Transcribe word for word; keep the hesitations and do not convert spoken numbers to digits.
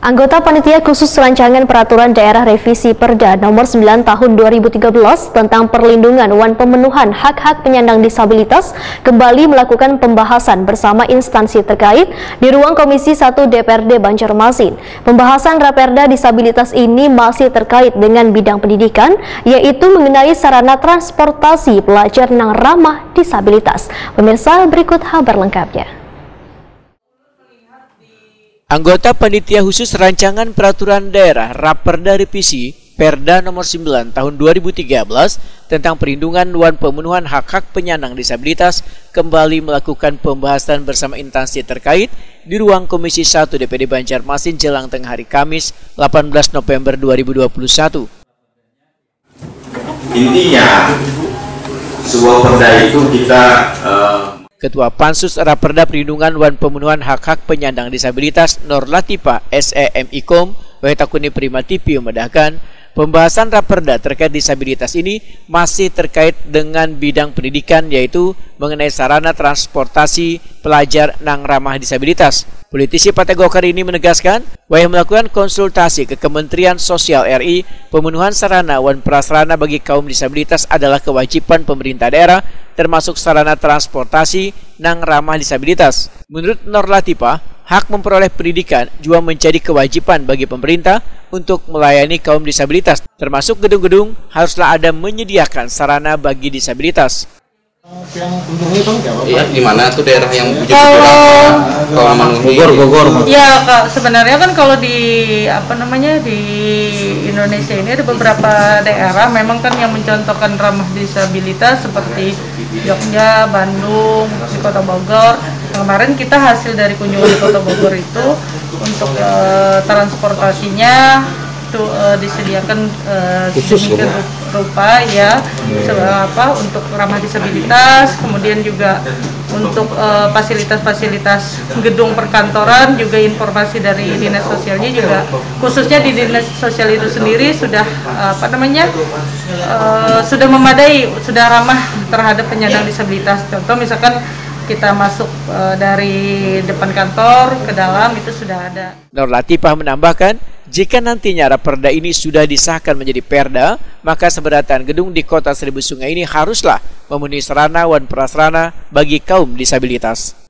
Anggota Panitia Khusus Rancangan Peraturan Daerah Revisi Perda Nomor sembilan Tahun dua ribu tiga belas tentang perlindungan dan pemenuhan hak-hak penyandang disabilitas kembali melakukan pembahasan bersama instansi terkait di ruang Komisi satu D P R D Banjarmasin. Pembahasan Raperda disabilitas ini masih terkait dengan bidang pendidikan, yaitu mengenai sarana transportasi pelajar yang ramah disabilitas. Pemirsa, berikut kabar lengkapnya. Anggota Panitia Khusus Rancangan Peraturan Daerah Raperda Revisi Perda Nomor sembilan Tahun dua ribu tiga belas tentang perlindungan dan pemenuhan hak-hak penyandang disabilitas kembali melakukan pembahasan bersama instansi terkait di ruang Komisi satu D P R D Banjarmasin jelang tengah hari Kamis delapan belas November dua ribu dua puluh satu. Intinya sebuah perda itu kita uh... Ketua Pansus Raperda Perlindungan dan Pemenuhan Hak-Hak Penyandang Disabilitas Nur Latifah S E M I K O M Wetakuni Prima T V memedahkan pembahasan Raperda terkait disabilitas ini masih terkait dengan bidang pendidikan, yaitu mengenai sarana transportasi pelajar nang ramah disabilitas. Politisi Partai Golkar ini menegaskan bahwa melakukan konsultasi ke Kementerian Sosial R I, pemenuhan sarana dan prasarana bagi kaum disabilitas adalah kewajiban pemerintah daerah, termasuk sarana transportasi nang ramah disabilitas. Menurut Nur Latifah, hak memperoleh pendidikan juga menjadi kewajiban bagi pemerintah untuk melayani kaum disabilitas, termasuk gedung-gedung haruslah ada menyediakan sarana bagi disabilitas. Yang untungnya itu iya, di mana tuh daerah yang butuh kurang kalau memenuhi Bogor, Bogor. Ya, Kak, sebenarnya kan kalau di apa namanya di Indonesia ini ada beberapa daerah memang kan yang mencontohkan ramah disabilitas seperti Jogja, Bandung, di Kota Bogor. Kemarin kita hasil dari kunjungan di Kota Bogor itu untuk uh, transportasinya itu uh, disediakan uh, sedemikian rupa ya, apa untuk ramah disabilitas, kemudian juga untuk fasilitas-fasilitas uh, gedung perkantoran, juga informasi dari dinas sosialnya juga khususnya di dinas sosial itu sendiri sudah uh, apa namanya uh, sudah memadai, sudah ramah terhadap penyandang disabilitas. Contoh misalkan kita masuk uh, dari depan kantor ke dalam itu sudah ada. Nur Latifah menambahkan, jika nantinya Raperda ini sudah disahkan menjadi perda, maka seberatan gedung di Kota Seribu Sungai ini haruslah memenuhi sarana dan prasarana bagi kaum disabilitas.